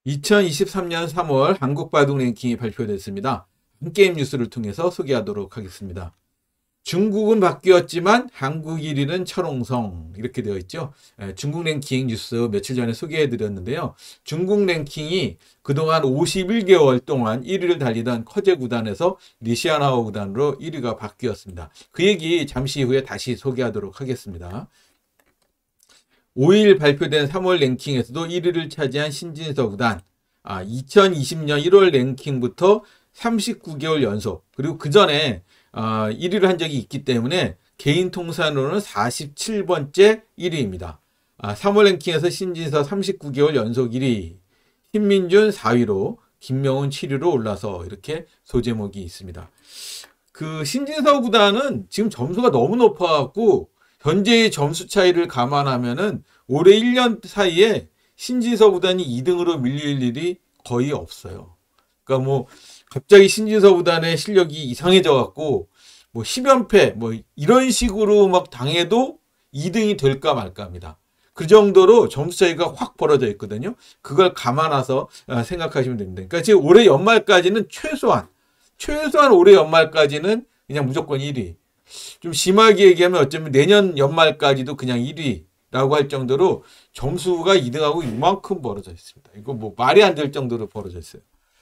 2023년 3월 한국바둑 랭킹이 발표됐습니다. 한게임 뉴스를 통해서 소개하도록 하겠습니다. 중국은 바뀌었지만 한국 1위는 철옹성 이렇게 되어 있죠. 중국 랭킹 뉴스 며칠 전에 소개해 드렸는데요. 중국 랭킹이 그동안 51개월 동안 1위를 달리던 커제 구단에서 리시아나오 구단으로 1위가 바뀌었습니다. 그 얘기 잠시 후에 다시 소개하도록 하겠습니다. 5일 발표된 3월 랭킹에서도 1위를 차지한 신진서 구단, 2020년 1월 랭킹부터 39개월 연속, 그리고 그 전에 1위를 한 적이 있기 때문에 개인 통산으로는 47번째 1위입니다. 3월 랭킹에서 신진서 39개월 연속 1위, 신민준 4위로 김명훈 7위로 올라서 이렇게 소제목이 있습니다. 그 신진서 구단은 지금 점수가 너무 높아갖고 현재의 점수 차이를 감안하면은 올해 1년 사이에 신진서 구단이 2등으로 밀릴 일이 거의 없어요. 그러니까 뭐 갑자기 신진서 구단의 실력이 이상해져 갖고 뭐 10연패 뭐 이런 식으로 막 당해도 2등이 될까 말까 합니다. 그 정도로 점수 차이가 확 벌어져 있거든요. 그걸 감안해서 생각하시면 됩니다. 그러니까 지금 올해 연말까지는 최소한 올해 연말까지는 그냥 무조건 1위. 좀 심하게 얘기하면 어쩌면 내년 연말까지도 그냥 1위라고 할 정도로 점수가 2등하고 이만큼 벌어져 있습니다. 이거 뭐 말이 안 될 정도로 벌어져 있어요.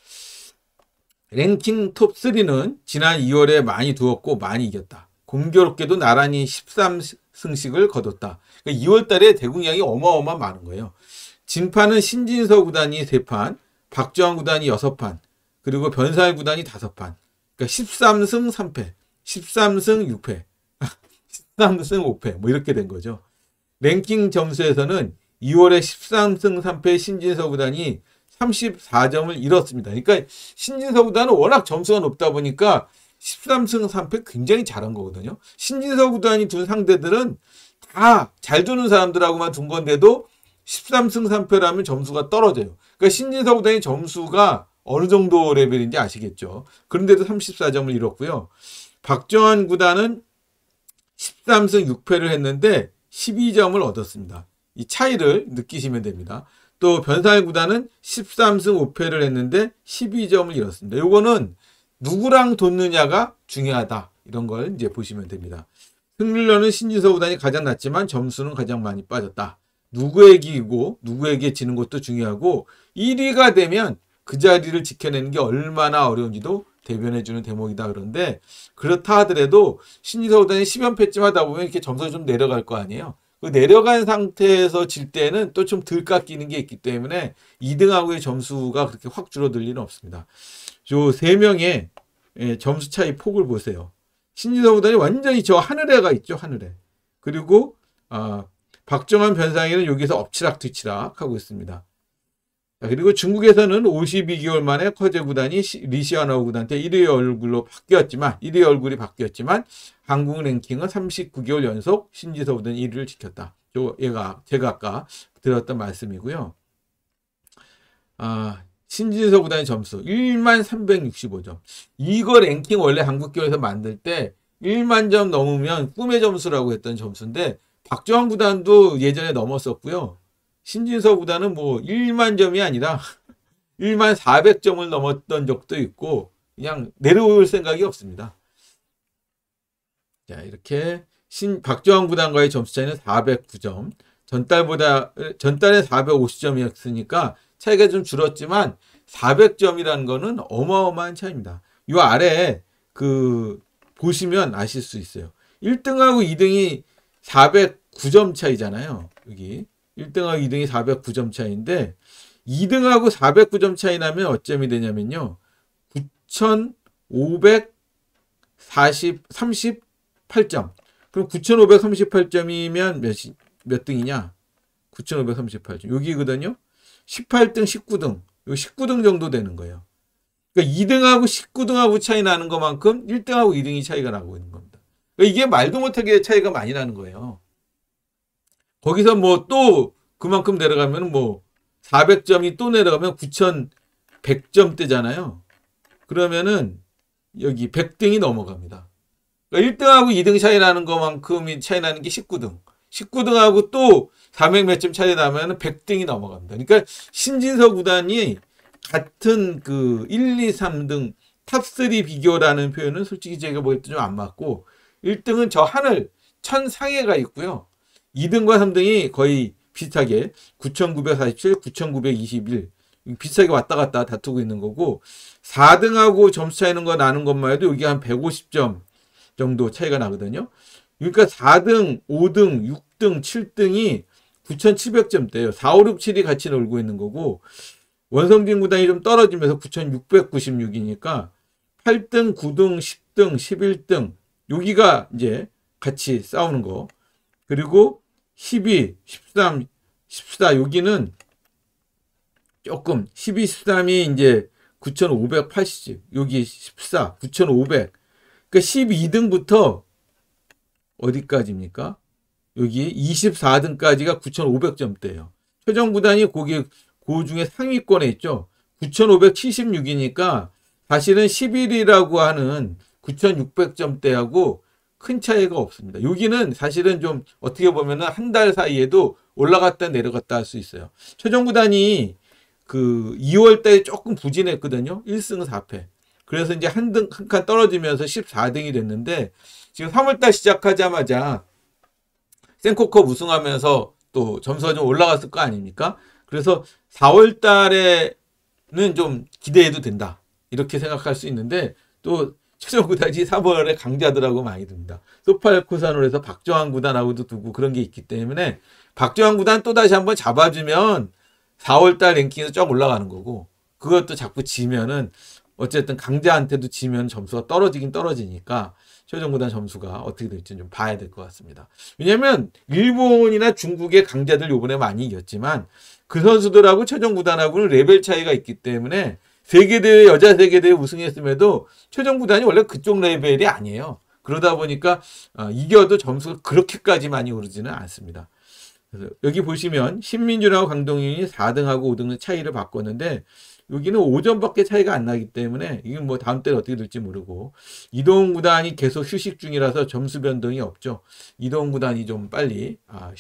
랭킹 톱 3는 지난 2월에 많이 두었고 많이 이겼다. 공교롭게도 나란히 13승씩을 거뒀다. 그러니까 2월 달에 대국량이 어마어마 많은 거예요. 진판은 신진서 구단이 3판, 박주환 구단이 6판, 그리고 변사일 구단이 5판. 그러니까 13승 3패. 13승 6패, 13승 5패, 뭐 이렇게 된 거죠. 랭킹 점수에서는 2월에 13승 3패 신진서 구단이 34점을 잃었습니다. 그러니까 신진서 구단은 워낙 점수가 높다 보니까 13승 3패 굉장히 잘한 거거든요. 신진서 구단이 둔 상대들은 다 잘 두는 사람들하고만 둔 건데도 13승 3패라면 점수가 떨어져요. 그러니까 신진서 구단이 점수가 어느 정도 레벨인지 아시겠죠. 그런데도 34점을 잃었고요. 박정환 구단은 13승 6패를 했는데 12점을 얻었습니다. 이 차이를 느끼시면 됩니다. 또 변사일 구단은 13승 5패를 했는데 12점을 잃었습니다. 요거는 누구랑 뒀느냐가 중요하다. 이런 걸 이제 보시면 됩니다. 승률로는 신진서 구단이 가장 낮지만 점수는 가장 많이 빠졌다. 누구에게 이기고 누구에게 지는 것도 중요하고 1위가 되면 그 자리를 지켜내는 게 얼마나 어려운지도 대변해주는 대목이다. 그런데 그렇다 하더라도 신진서 구단이 10연패쯤 하다 보면 이렇게 점수가 좀 내려갈 거 아니에요. 그 내려간 상태에서 질 때는 또 좀 덜 깎이는 게 있기 때문에 2등하고의 점수가 그렇게 확 줄어들 일은 없습니다. 요 3명의 점수 차이 폭을 보세요. 신진서 구단이 완전히 저 하늘에가 있죠. 하늘에. 그리고 박정환 변상일은 여기서 엎치락뒤치락 하고 있습니다. 그리고 중국에서는 52개월 만에 커제 구단이 리시아나오 구단한테 1위 얼굴로 바뀌었지만 1위 얼굴이 바뀌었지만 한국 랭킹은 39개월 연속 신진서 구단 1위를 지켰다. 제가 아까 드렸던 말씀이고요. 신진서 구단의 점수 1365점. 이거 랭킹 원래 한국교에서 만들 때 1만 점 넘으면 꿈의 점수라고 했던 점수인데 박정환 구단도 예전에 넘었었고요. 신진서 구단은 뭐 1만 점이 아니라 1만 400점을 넘었던 적도 있고 그냥 내려올 생각이 없습니다. 자, 이렇게 박정환 구단과의 점수 차이는 409점. 전달에 450점이었으니까 차이가 좀 줄었지만 400점이라는 거는 어마어마한 차이입니다. 이 아래에 보시면 아실 수 있어요. 1등하고 2등이 409점 차이잖아요. 여기 1등하고 2등이 409점 차이인데 2등하고 409점 차이 나면 어점이 되냐면요. 9,538점. 그럼 9,538점이면 몇 등이냐? 9,538점. 여기거든요. 18등, 19등. 요 19등 정도 되는 거예요. 그러니까 2등하고 19등하고 차이 나는 것만큼 1등하고 2등이 차이가 나고 있는 겁니다. 그러니까 이게 말도 못하게 차이가 많이 나는 거예요. 거기서 뭐 또 그만큼 내려가면 뭐 400점이 또 내려가면 9,100점대잖아요. 그러면은 여기 100등이 넘어갑니다. 그러니까 1등하고 2등 차이 나는 것만큼이 차이 나는 게 19등. 19등하고 또 400 몇 점 차이 나면 100등이 넘어갑니다. 그러니까 신진서 구단이 같은 그 1, 2, 3등 탑3 비교라는 표현은 솔직히 제가 보기에 좀 안 맞고 1등은 저 하늘 천 상해가 있고요. 2등과 3등이 거의 비슷하게 9,947, 9,921 비슷하게 왔다 갔다 다투고 있는 거고 4등하고 점수 차이는 거 나는 것만 해도 여기 한 150점 정도 차이가 나거든요. 그러니까 4등, 5등, 6등, 7등이 9,700점대예요. 4, 5, 6, 7이 같이 놀고 있는 거고 원성진 구단이 좀 떨어지면서 9,696이니까 8등, 9등, 10등, 11등 여기가 이제 같이 싸우는 거. 그리고 12, 13, 14 여기는 조금 12, 13이 이제 9,580 여기 14, 9,500 그러니까 12등부터 어디까지입니까? 여기 24등까지가 9,500점대예요. 최종 구단이 그 중에 상위권에 있죠. 9,576이니까 사실은 11위라고 하는 9,600점대하고 큰 차이가 없습니다. 여기는 사실은 좀 어떻게 보면은 한 달 사이에도 올라갔다 내려갔다 할 수 있어요. 최종 구단이 그 2월 달에 조금 부진했거든요. 1승 4패. 그래서 이제 한 칸 떨어지면서 14등이 됐는데 지금 3월 달 시작하자마자 센코컵 우승하면서 또 점수가 좀 올라갔을 거 아닙니까? 그래서 4월 달에는 좀 기대해도 된다. 이렇게 생각할 수 있는데 또 최종 구단이 3월에 강자들하고 많이 듭니다. 소팔코사노에서 박정환 구단하고도 두고 그런 게 있기 때문에 박정환 구단 또 다시 한번 잡아주면 4월달 랭킹에서 쫙 올라가는 거고 그것도 자꾸 지면은 어쨌든 강자한테도 지면 점수가 떨어지긴 떨어지니까 최종 구단 점수가 어떻게 될지 좀 봐야 될 것 같습니다. 왜냐면 일본이나 중국의 강자들 요번에 많이 이겼지만 그 선수들하고 최종 구단하고는 레벨 차이가 있기 때문에 세계대회 여자 세계대회 우승했음에도 최종 구단이 원래 그쪽 레벨이 아니에요. 그러다 보니까 이겨도 점수가 그렇게까지 많이 오르지는 않습니다. 그래서 여기 보시면 신민준하고 강동윤이 4등하고 5등의 차이를 바꿨는데 여기는 5점밖에 차이가 안 나기 때문에 이건 뭐 다음 때는 어떻게 될지 모르고 이동훈 구단이 계속 휴식 중이라서 점수 변동이 없죠. 이동훈 구단이 좀 빨리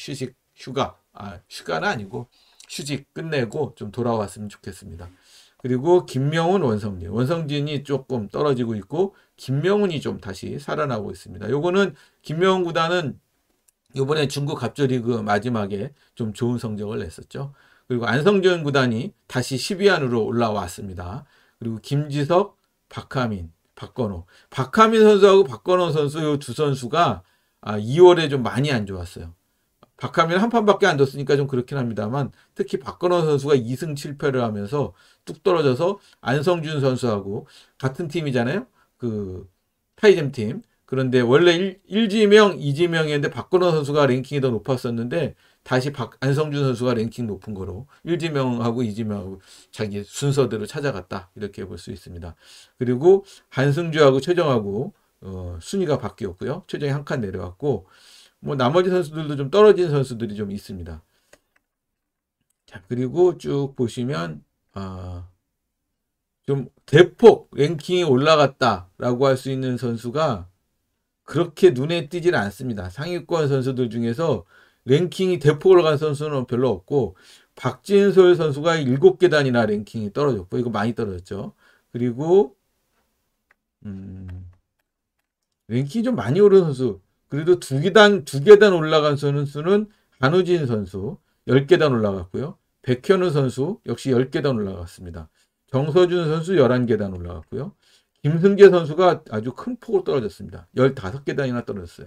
휴가는 아니고 휴직 끝내고 좀 돌아왔으면 좋겠습니다. 그리고 김명훈, 원성진이 조금 떨어지고 있고 김명훈이 좀 다시 살아나고 있습니다. 요거는 김명훈 구단은 이번에 중국 갑조리그 마지막에 좀 좋은 성적을 냈었죠. 그리고 안성준 구단이 다시 10위 안으로 올라왔습니다. 그리고 김지석, 박하민, 박건호. 박하민 선수하고 박건호 선수 이 두 선수가 2월에 좀 많이 안 좋았어요. 박하민 한 판밖에 안 뒀으니까 좀 그렇긴 합니다만 특히 박건호 선수가 2승 7패를 하면서 뚝 떨어져서 안성준 선수하고 같은 팀이잖아요. 그 타이점 팀. 그런데 원래 1지명, 2지명이었는데 박건호 선수가 랭킹이 더 높았었는데 다시 안성준 선수가 랭킹 높은 거로 1지명하고 2지명하고 자기 순서대로 찾아갔다. 이렇게 볼 수 있습니다. 그리고 한승주하고 최정하고 순위가 바뀌었고요. 최정이 한 칸 내려왔고 뭐 나머지 선수들도 좀 떨어진 선수들이 좀 있습니다. 자, 그리고 쭉 보시면 좀 대폭 랭킹이 올라갔다라고 할 수 있는 선수가 그렇게 눈에 띄질 않습니다. 상위권 선수들 중에서 랭킹이 대폭 올라간 선수는 별로 없고 박진솔 선수가 7계단이나 랭킹이 떨어졌고 이거 많이 떨어졌죠. 그리고 랭킹이 좀 많이 오른 선수 그래도 두 계단 올라간 선수는 한우진 선수 10계단 올라갔고요. 백현우 선수 역시 10계단 올라갔습니다. 정서준 선수 11계단 올라갔고요. 김승재 선수가 아주 큰 폭으로 떨어졌습니다. 15계단이나 떨어졌어요.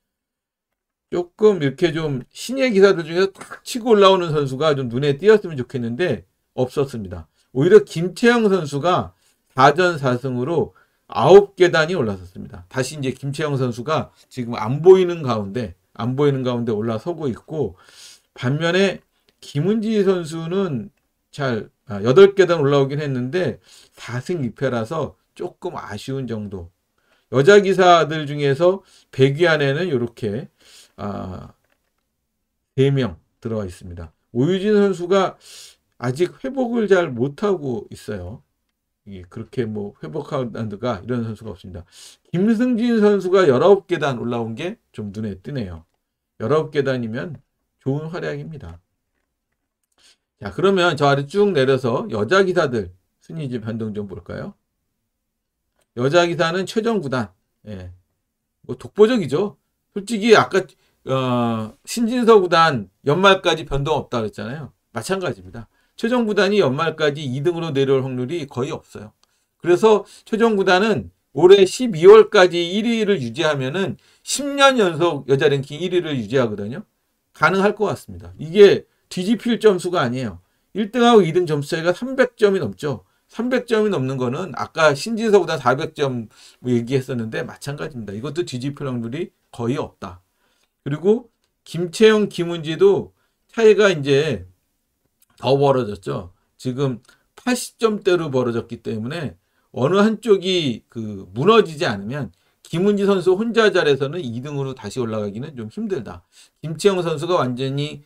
조금 이렇게 좀 신예 기사들 중에서 탁 치고 올라오는 선수가 좀 눈에 띄었으면 좋겠는데 없었습니다. 오히려 김채영 선수가 4전 4승으로 9계단이 올라섰습니다. 다시 이제 김채영 선수가 지금 안 보이는 가운데 올라서고 있고 반면에 김은지 선수는 8계단 올라오긴 했는데 4승 2패라서 조금 아쉬운 정도. 여자 기사들 중에서 100위 안에는 이렇게 3명 들어가 있습니다. 오유진 선수가 아직 회복을 잘 못하고 있어요. 그렇게 뭐 회복한다든가 이런 선수가 없습니다. 김승진 선수가 19계단 올라온 게 좀 눈에 띄네요. 19계단이면 좋은 활약입니다. 자, 그러면 저 아래 쭉 내려서 여자 기사들 순위지 변동 좀 볼까요? 여자 기사는 최종 구단. 예. 뭐 독보적이죠. 솔직히 아까 신진서 구단 연말까지 변동 없다 그랬잖아요. 마찬가지입니다. 최종 구단이 연말까지 2등으로 내려올 확률이 거의 없어요. 그래서 최종 구단은 올해 12월까지 1위를 유지하면은 10년 연속 여자 랭킹 1위를 유지하거든요. 가능할 것 같습니다. 이게 뒤집힐 점수가 아니에요. 1등하고 2등 점수 차이가 300점이 넘죠. 300점이 넘는 거는 아까 신진서보다 400점 얘기했었는데 마찬가지입니다. 이것도 뒤집힐 확률이 거의 없다. 그리고 김채영, 김은지도 차이가 이제 더 벌어졌죠. 지금 80점대로 벌어졌기 때문에 어느 한쪽이 무너지지 않으면 김은지 선수 혼자 잘해서는 2등으로 다시 올라가기는 좀 힘들다. 김채영 선수가 완전히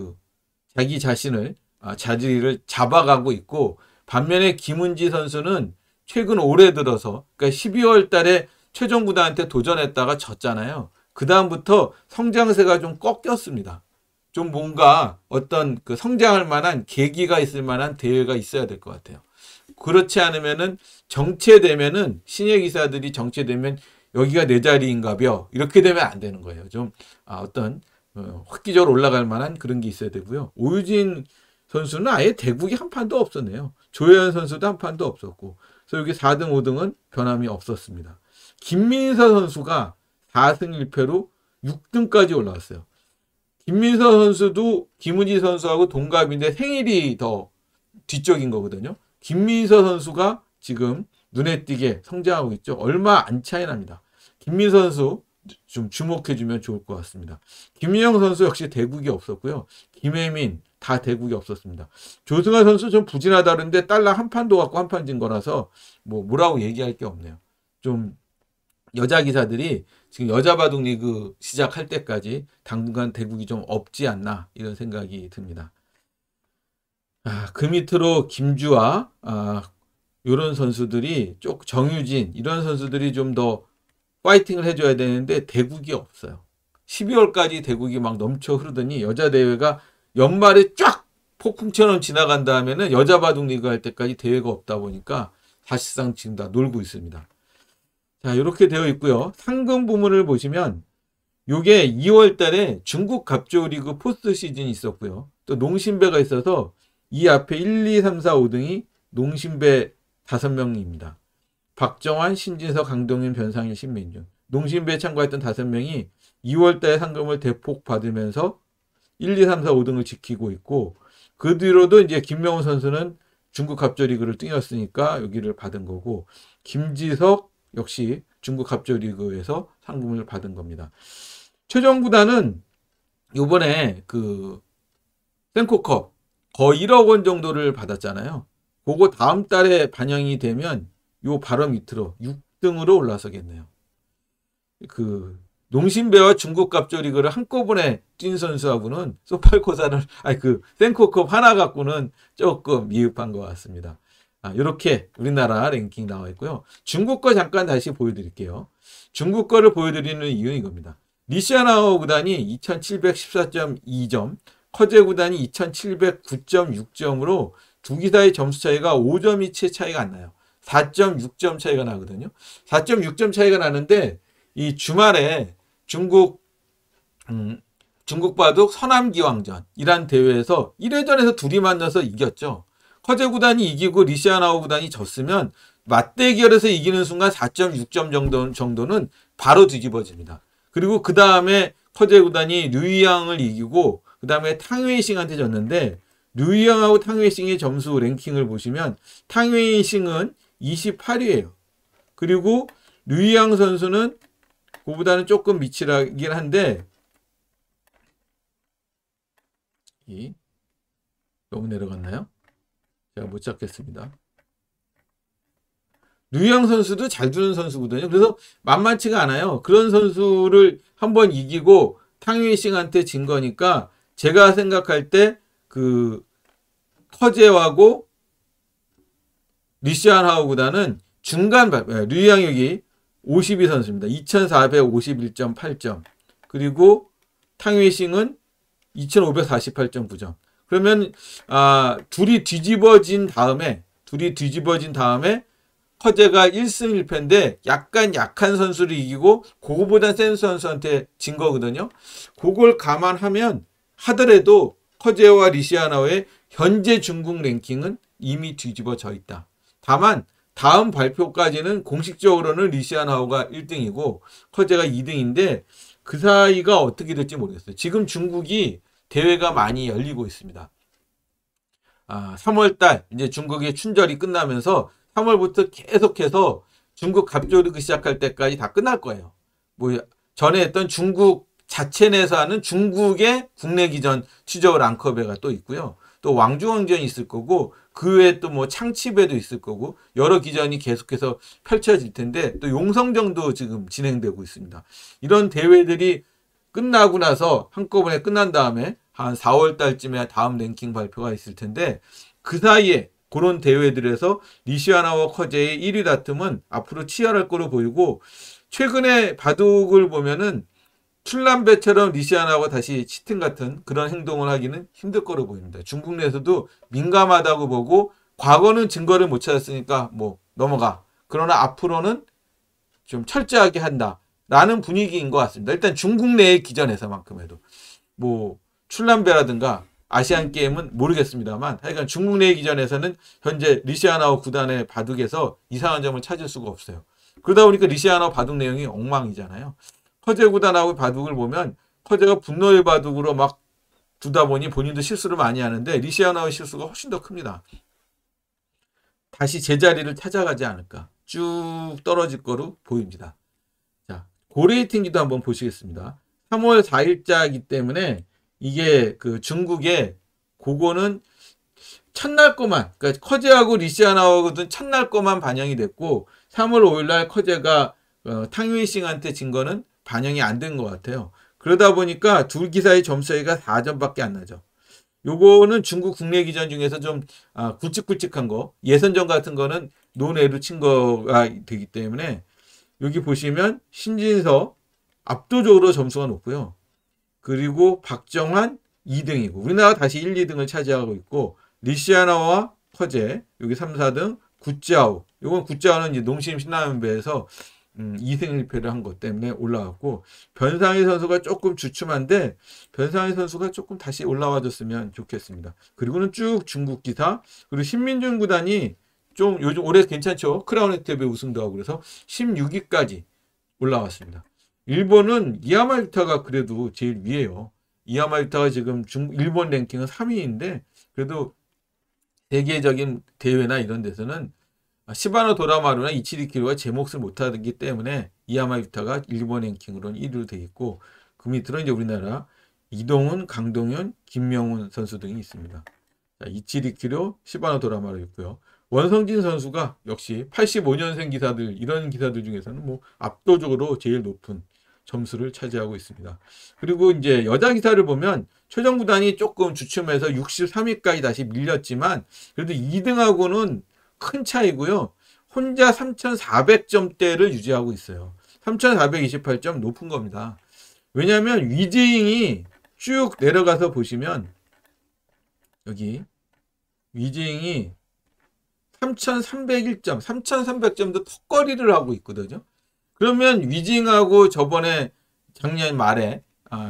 자기 자신을 자리를 잡아가고 있고, 반면에 김은지 선수는 최근 올해 들어서 그러니까 12월 달에 최종 구단한테 도전했다가 졌잖아요. 그 다음부터 성장세가 좀 꺾였습니다. 좀 뭔가 어떤 성장할 만한 계기가 있을 만한 대회가 있어야 될 것 같아요. 그렇지 않으면은 정체되면은 신예 기사들이 정체되면 여기가 내 자리인가벼 이렇게 되면 안 되는 거예요. 좀 어떤 획기적으로 올라갈 만한 그런 게 있어야 되고요. 오유진 선수는 아예 대국이 한 판도 없었네요. 조혜연 선수도 한 판도 없었고, 그래서 여기 4등, 5등은 변함이 없었습니다. 김민서 선수가 4승 1패로 6등까지 올라왔어요. 김민서 선수도 김은지 선수하고 동갑인데 생일이 더 뒤쪽인 거거든요. 김민서 선수가 지금 눈에 띄게 성장하고 있죠. 얼마 안 차이 납니다. 김민서 선수 좀 주목해주면 좋을 것 같습니다. 김민영 선수 역시 대국이 없었고요. 김혜민 다 대국이 없었습니다. 조승아 선수 좀 부진하다 그러는데 딸랑 한 판도 갖고 한 판 진 거라서 뭐라고 얘기할 게 없네요. 좀 여자 기사들이 지금 여자 바둑 리그 시작할 때까지 당분간 대국이 좀 없지 않나 이런 생각이 듭니다. 그 밑으로 김주아 이런 선수들이 정유진 이런 선수들이 좀 더 파이팅을 해줘야 되는데 대국이 없어요. 12월까지 대국이 막 넘쳐 흐르더니 여자 대회가 연말에 쫙 폭풍처럼 지나간 다음에는 여자 바둑 리그 할 때까지 대회가 없다 보니까 사실상 지금 다 놀고 있습니다. 자, 이렇게 되어 있고요. 상금 부문을 보시면 요게 2월 달에 중국 갑조 리그 포스트 시즌이 있었고요. 또 농심배가 있어서 이 앞에 1, 2, 3, 4, 5등이 농심배 5명입니다. 박정환, 신진서, 강동윤, 변상일, 신민준. 농심배에 참가했던 5명이 2월 달에 상금을 대폭 받으면서 1, 2, 3, 4, 5등을 지키고 있고, 그 뒤로도 이제 김명훈 선수는 중국 갑조 리그를 뛰었으니까 여기를 받은 거고, 김지석 역시 중국 갑조 리그에서 상금을 받은 겁니다. 최종 구단은 요번에 센코컵 거의 1억 원 정도를 받았잖아요. 그거 다음 달에 반영이 되면 요 바로 밑으로 6등으로 올라서겠네요. 농심배와 중국 갑조 리그를 한꺼번에 뛴 선수하고는 소팔코사를 센코컵 하나 갖고는 조금 미흡한 것 같습니다. 이렇게 우리나라 랭킹 나와 있고요. 중국 거 잠깐 다시 보여드릴게요. 중국 거를 보여드리는 이유는 이겁니다. 리시아나오 구단이 2714.2점, 커제 구단이 2709.6점으로 두 기사의 점수 차이가 5점이 채 차이가 안 나요. 4.6점 차이가 나거든요. 4.6점 차이가 나는데 이 주말에 중국 바둑 서남기왕전이란 대회에서 1회전에서 둘이 만나서 이겼죠. 커제 구단이 이기고 리시아나오 구단이 졌으면 맞대결에서 이기는 순간 4.6점 정도는 바로 뒤집어집니다. 그리고 그 다음에 커제 구단이 류이양을 이기고 그 다음에 탕웨이싱한테 졌는데, 류이양하고 탕웨이싱의 점수 랭킹을 보시면 탕웨이싱은 28위예요. 그리고 류이양 선수는 그보다는 조금 밑이라긴 한데 너무 내려갔나요? 제가 못 잡겠습니다. 류이양 선수도 잘 두는 선수거든요. 그래서 만만치가 않아요. 그런 선수를 한번 이기고 탕웨이싱한테 진 거니까 제가 생각할 때 커제하고 리시안하오 구단은 중간 류이양 여기 52선수입니다. 2451.8점. 그리고 탕웨이싱은 2548.9점. 그러면 둘이 뒤집어진 다음에 허재가 1승 1패인데 약간 약한 선수를 이기고 그거보다 센 선수한테 진 거거든요. 그걸 감안하면 하더라도 허재와 리시아나오의 현재 중국 랭킹은 이미 뒤집어져 있다. 다만 다음 발표까지는 공식적으로는 리시아나오가 1등이고 허재가 2등인데 그 사이가 어떻게 될지 모르겠어요. 지금 중국이 대회가 많이 열리고 있습니다. 3월달 이제 중국의 춘절이 끝나면서 3월부터 계속해서 중국 갑조르기 시작할 때까지 다 끝날 거예요. 뭐 전에 했던 중국 자체 내에서 하는 중국의 국내 기전 취저우 랑커배가 또 있고요. 또 왕중왕전이 있을 거고 그 외에 또 뭐 창치배도 있을 거고 여러 기전이 계속해서 펼쳐질 텐데 또 용성전도 지금 진행되고 있습니다. 이런 대회들이 끝나고 나서 한꺼번에 끝난 다음에 한 4월 달쯤에 다음 랭킹 발표가 있을 텐데 그 사이에 그런 대회들에서 리시아나와 허재의 1위 다툼은 앞으로 치열할 거로 보이고 최근에 바둑을 보면은 출란배처럼 리시아나와 다시 치팅 같은 그런 행동을 하기는 힘들 거로 보입니다. 중국 내에서도 민감하다고 보고 과거는 증거를 못 찾았으니까 뭐 넘어가. 그러나 앞으로는 좀 철저하게 한다라는 분위기인 것 같습니다. 일단 중국 내의 기전에서만큼 해도 뭐 출란배라든가 아시안 게임은 모르겠습니다만 하여간 중국 내 기전에서는 현재 리시아나오 구단의 바둑에서 이상한 점을 찾을 수가 없어요. 그러다 보니까 리시아나오 바둑 내용이 엉망이잖아요. 허재 구단하고 바둑을 보면 허재가 분노의 바둑으로 막 두다 보니 본인도 실수를 많이 하는데 리시아나오의 실수가 훨씬 더 큽니다. 다시 제자리를 찾아가지 않을까. 쭉 떨어질 거로 보입니다. 자, 고레이팅기도 한번 보시겠습니다. 3월 4일자이기 때문에 이게 그 중국의 그거는 첫날 거만, 그러니까 커제하고 리시아나오거든 첫날 거만 반영이 됐고 3월 5일날 커제가 탕웨이싱한테 진 거는 반영이 안 된 것 같아요. 그러다 보니까 둘 기사의 점수 차이가 4점밖에 안 나죠. 요거는 중국 국내 기전 중에서 좀 굵직굵직한 거, 예선전 같은 거는 논외로 친 거가 되기 때문에 여기 보시면 신진서 압도적으로 점수가 높고요. 그리고 박정환 2등이고 우리나라 다시 1, 2등을 차지하고 있고 리시아나와 허재 여기 3, 4등 굿자오 이건 굿자오는 이제 농심 신라면배에서 2승 1패를 한 것 때문에 올라왔고 변상희 선수가 조금 주춤한데 변상희 선수가 조금 다시 올라와줬으면 좋겠습니다. 그리고는 쭉 중국 기사 그리고 신민준 구단이 좀 요즘 올해 괜찮죠. 크라운 혜택배 우승도 하고 그래서 16위까지 올라왔습니다. 일본은 이야마 유타가 그래도 제일 위에요. 이야마 유타가 지금 일본 랭킹은 3위인데 그래도 세계적인 대회나 이런 데서는 시바노 도라마루나 이치리키로가 제 몫을 못하기 때문에 이야마 유타가 일본 랭킹으로는 1위로 돼 있고 그 밑으로 이제 우리나라 이동훈, 강동윤, 김명훈 선수 등이 있습니다. 자, 이치리키로, 시바노 도라마루 있고요. 원성진 선수가 역시 85년생 기사들 이런 기사들 중에서는 뭐 압도적으로 제일 높은 점수를 차지하고 있습니다. 그리고 이제 여자 기사를 보면 최정 구단이 조금 주춤해서 63위까지 다시 밀렸지만 그래도 2등하고는 큰 차이고요. 혼자 3,400점대를 유지하고 있어요. 3,428점 높은 겁니다. 왜냐하면 위즈잉이 쭉 내려가서 보시면 여기 위즈잉이 3,301점, 3,300점도 턱걸이를 하고 있거든요. 그러면 위징하고 저번에 작년 말에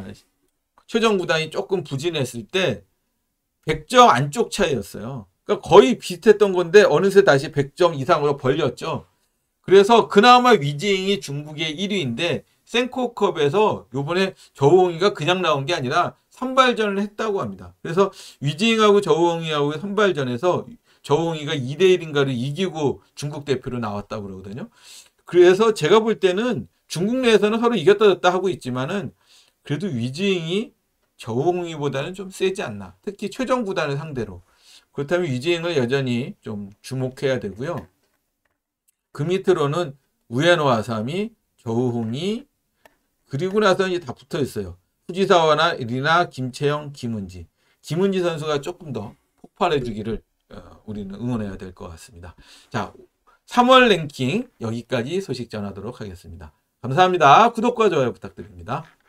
최정 구단이 조금 부진했을 때 100점 안쪽 차이였어요. 그러니까 거의 비슷했던 건데 어느새 다시 100점 이상으로 벌렸죠. 그래서 그나마 위징이 중국의 1위인데 센코컵에서 요번에 저우홍이가 그냥 나온 게 아니라 선발전을 했다고 합니다. 그래서 위징하고 저우홍이하고 선발전에서 저우홍이가 2대1인가를 이기고 중국 대표로 나왔다고 그러거든요. 그래서 제가 볼 때는 중국 내에서는 서로 이겼다 졌다 하고 있지만은 그래도 위즈잉이 저우홍이보다는 좀 세지 않나. 특히 최정 구단을 상대로. 그렇다면 위즈잉을 여전히 좀 주목해야 되고요. 그 밑으로는 우에노 아사미, 저우홍이 그리고 나서 이제 다 붙어 있어요. 후지사와나 리나, 김채영, 김은지. 김은지 선수가 조금 더 폭발해 주기를 우리는 응원해야 될 것 같습니다. 자, 3월 랭킹 여기까지 소식 전하도록 하겠습니다. 감사합니다. 구독과 좋아요 부탁드립니다.